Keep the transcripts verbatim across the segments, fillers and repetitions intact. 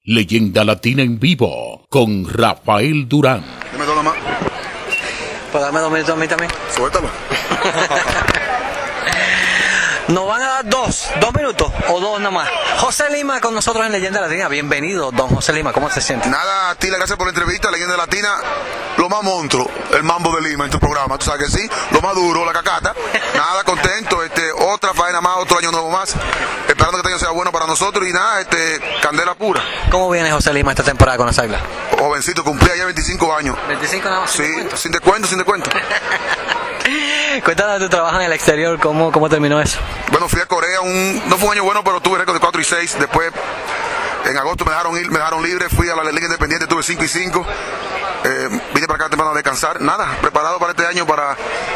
Leyenda Latina en vivo con Rafael Durán. Dime dos nomás. Pues dame dos minutos a mí también. Suéltalo. Nos van a dar dos, dos minutos o dos nomás. José Lima con nosotros en Leyenda Latina. Bienvenido, don José Lima. ¿Cómo se siente? Nada, Tila, gracias por la entrevista. Leyenda Latina, lo más monstruo, el mambo de Lima en tu programa. Tú sabes que sí, lo más duro, la cacata. Nada, contento, este, otra faena más, otro año nuevo más. Esperando que este año sea bueno para nosotros y nada, este, candela pura. ¿Cómo viene José Lima esta temporada con las Águilas? Jovencito, cumplía ya veinticinco años. ¿veinticinco nada más? Sí, sin descuento, sin descuento. Cuéntanos de tu trabajo en el exterior, ¿cómo, cómo terminó eso? Bueno, fui a Corea, un, no fue un año bueno, pero tuve récord de cuatro y seis. Después, en agosto me dejaron ir, me dejaron libre, fui a la Liga Independiente, tuve cinco y cinco. Eh, vine para acá temprano a descansar. Nada, preparado para este año para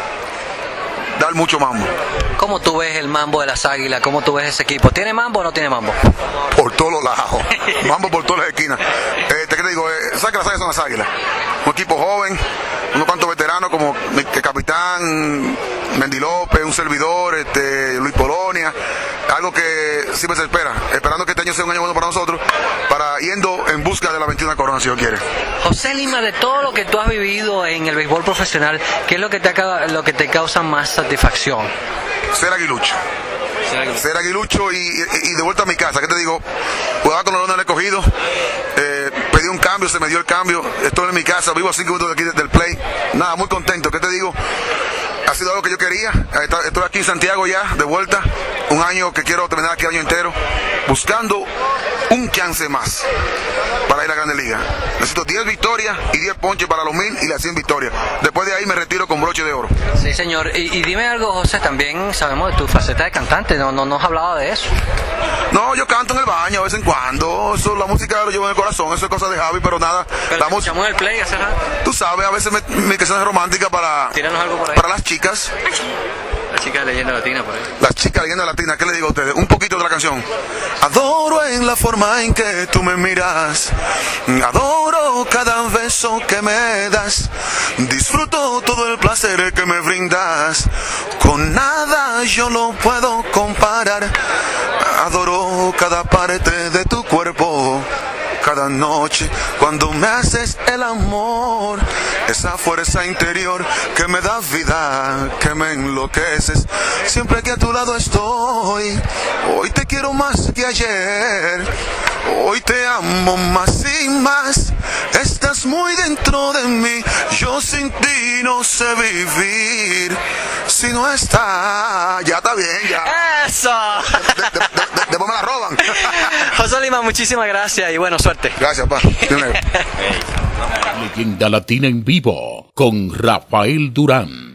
dar mucho mambo. ¿Cómo tú ves el mambo de las Águilas? ¿Cómo tú ves ese equipo? ¿Tiene mambo o no tiene mambo? Por todos los lados, mambo por todas las esquinas. Eh, te digo, eh, ¿sabes que las Águilas son las Águilas? Un equipo joven, unos cuantos veteranos como el capitán Mendy López, un servidor, este, Luis Polonia, algo que siempre se espera, esperando que este año sea un año bueno para nosotros, para yendo en busca de la veintiuna corona, si Dios quiere. José Lima, de todo lo que tú has vivido en el béisbol profesional, ¿qué es lo que te, acaba, lo que te causa más satisfacción? Ser aguilucho. Ser aguilucho y, y, y de vuelta a mi casa. ¿Qué te digo? Jugaba con los Leones del Escogido, eh, pedí un cambio, se me dio el cambio, estoy en mi casa, vivo a cinco minutos de aquí del play. Nada, muy contento. ¿Qué te digo? Ha sido algo que yo quería. Estoy aquí en Santiago ya, de vuelta. Un año que quiero terminar aquí el año entero, buscando un chance más para ir a la Grande Liga. Necesito diez victorias y diez ponches para los mil y las cien victorias. Después de ahí me retiro con broche de oro. Sí, señor. Y, y dime algo, José, también sabemos de tu faceta de cantante, no, no, no has hablado de eso. No, yo canto en el baño de vez en cuando, eso, la música lo llevo en el corazón, eso es cosa de Javi, pero nada. Pero la música, en el play hace rato. Tú sabes, a veces me, mi canción es romántica para, algo por ahí. para las chicas. La chica de Leyenda Latina por ahí. Las chicas de Leyenda Latina, ¿qué le digo a ustedes? Un poquito de la canción. Adoro en la forma en que tú me miras, adoro cada beso que me das, disfruto todo el placer que me brindas, con nada yo lo puedo comparar, adoro cada parte de tu cuerpo. Cada noche cuando me haces el amor, esa fuerza interior que me da vida, que me enloqueces, siempre que a tu lado estoy. Hoy te quiero más que ayer, hoy te amo más y más, estás muy dentro de mí, yo sin ti no sé vivir, si no está, ya está bien, ya. ¡Eso! De, de, de, de, después me la roban. José Lima, muchísimas gracias y bueno, suerte. Gracias, pa. Leyenda Latina en vivo con Rafael Durán.